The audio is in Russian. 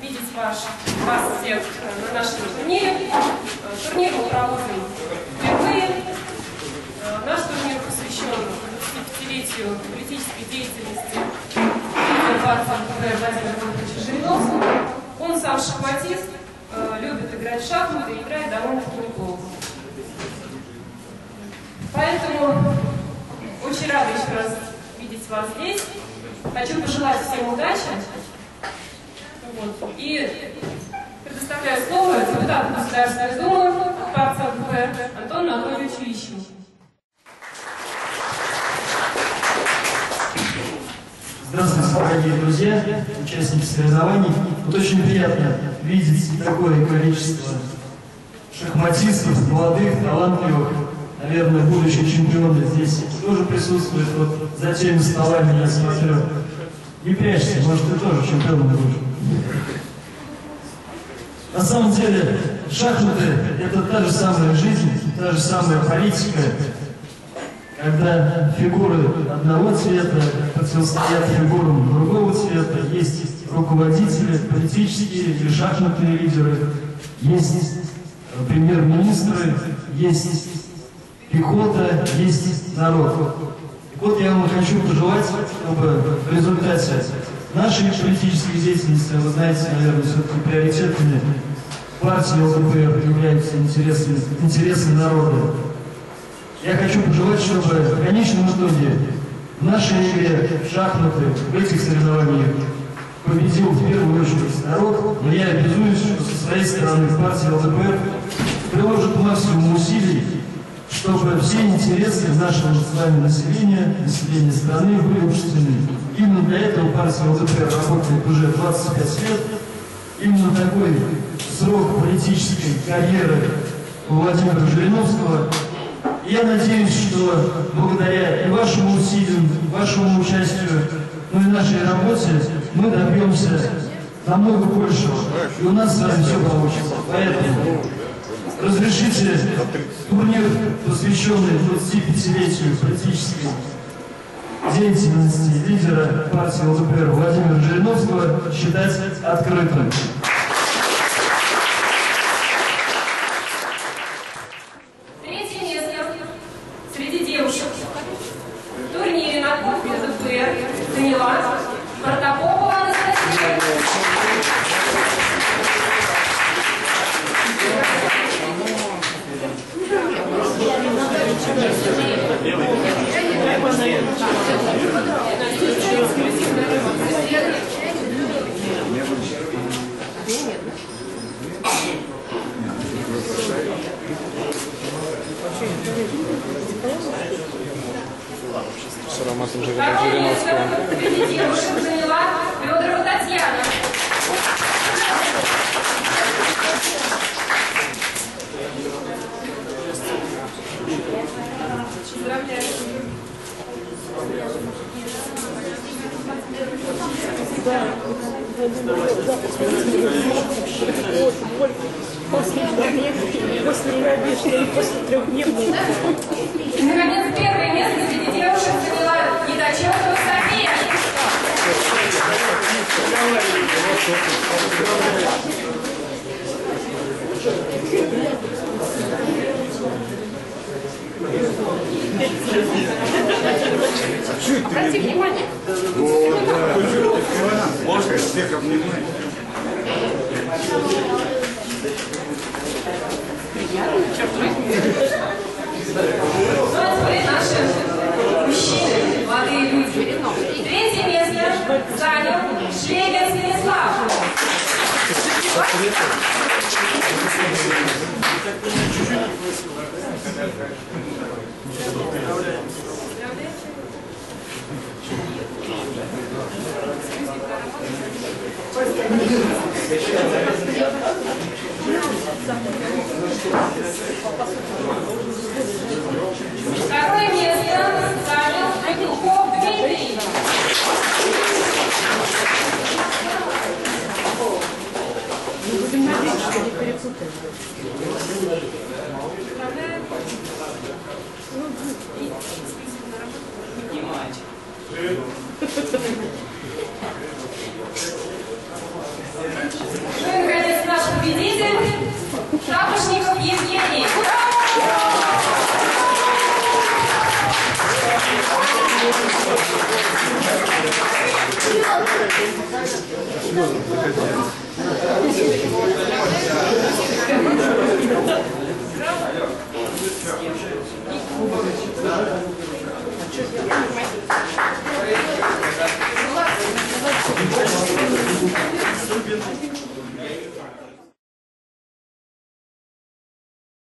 видеть вас всех на нашем турнире. Турнир мы проводим впервые. Наш турнир посвящен 25-летию политической деятельности партии ЛДПР Владимира Владимировича Жириновского. Он сам шахматист, любит играть в шахматы и играет довольно-таки неплохо. Поэтому очень рада еще раз видеть вас здесь. Хочу пожелать всем удачи. Вот. И предоставляю слово депутату Государственной Думы партии ЛДПР Антону Анатольевичу Ищину. Здравствуйте, дорогие друзья, участники соревнований. Вот очень приятно видеть такое количество шахматистов, молодых, талантливых. Наверное, будущие чемпионы здесь тоже присутствуют. Вот за теми столами я смотрю. Не прячься, может, ты тоже чемпионом будешь. На самом деле, шахматы – это та же самая жизнь, та же самая политика, когда фигуры одного цвета противостоят фигурам другого цвета, есть руководители, политические или шахматные лидеры, есть премьер-министры, есть пехота, есть народ. И вот я вам хочу пожелать, чтобы в результате нашей политической деятельности, вы знаете, наверное, все-таки приоритетами партии ЛДПР являются интересы народа. Я хочу пожелать, чтобы в конечном итоге в нашей игре в шахматы, в этих соревнованиях победил в первую очередь народ, но я обязуюсь, что со своей стороны партия ЛДПР приложит максимум усилий, чтобы все интересы нашего с вами населения страны были учтены. Именно для этого партия ЛДПР работает уже 25 лет. Именно такой срок политической карьеры у Владимира Жириновского. И я надеюсь, что благодаря и вашему усилию, вашему участию, ну и нашей работе, мы добьемся намного большего. И у нас с вами все получится. Поэтому разрешите турнир, посвященный 25-летию политической деятельности лидера партии ЛДПР Владимира Жириновского, считать открытым. Третье место среди девушек в турнире на Кубке ЛДПР заняла Протопопова Анастасия. С ароматом Жириновского. Среди девушек заняла Федорова Татьяна. После трехдневного. Наконец, первое место среди девушек заняла Недочетова София. Обрати внимание. Можно всех обнимать. Ну, а теперь наши мужчины, молодые люди. Третье место занял Шлегер Станислав. Второе место занял Михалков Дмитрий. Мы будем надеяться, что не перепутаем. Поднимать. Серьезно, заходи.